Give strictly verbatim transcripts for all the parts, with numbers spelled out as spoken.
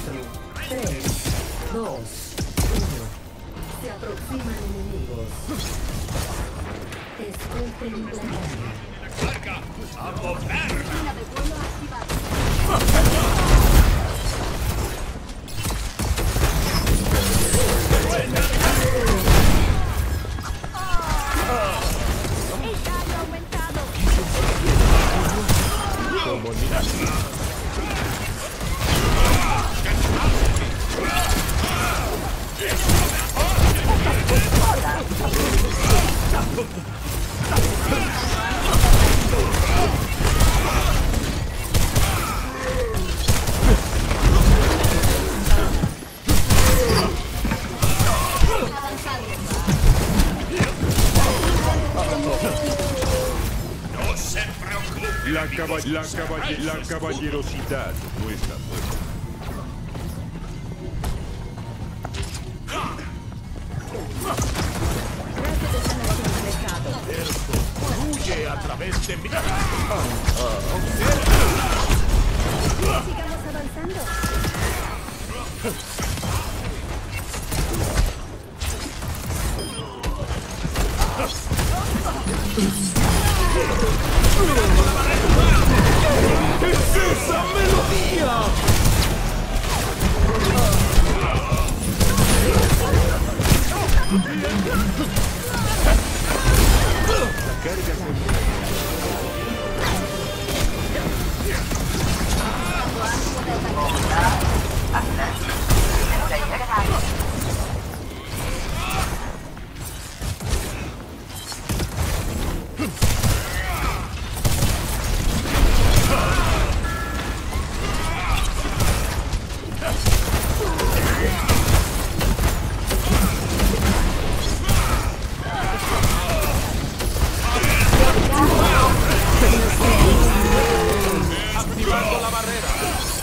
tres, dos, uno. Se aproximan enemigos. Escolten la carga. ¡Carga! ¡A mover! Máquina de vuelo activada. El daño ha aumentado. ¡No se preocupe! La, caba- la, caballe- la caballerosidad no está muerta. ¡Fluye a través de mí! Sigamos avanzando. ¡Esa melodía! La carga se ¡Activando la barrera!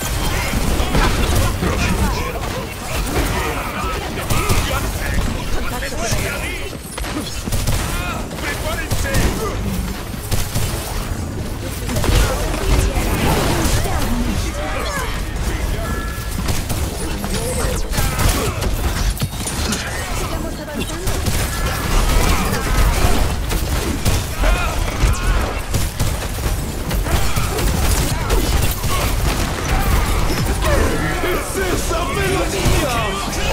¡Prepárense! Sigamos avanzando. ¡Esa melodía!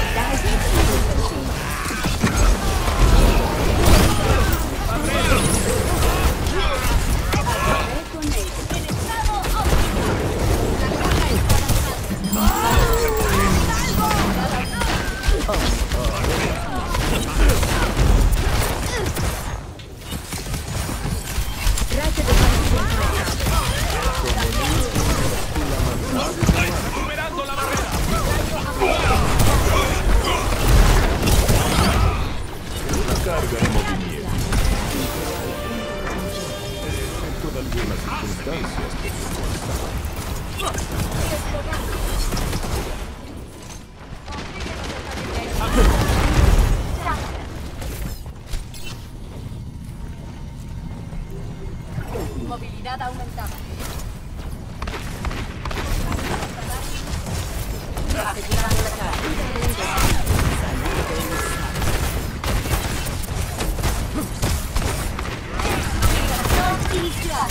Con él. En estado ¡Superando la barrera! La carga en movimiento. Excepto de algunas circunstancias. movilidad aumentada. Asegurando la carga. Iniciar.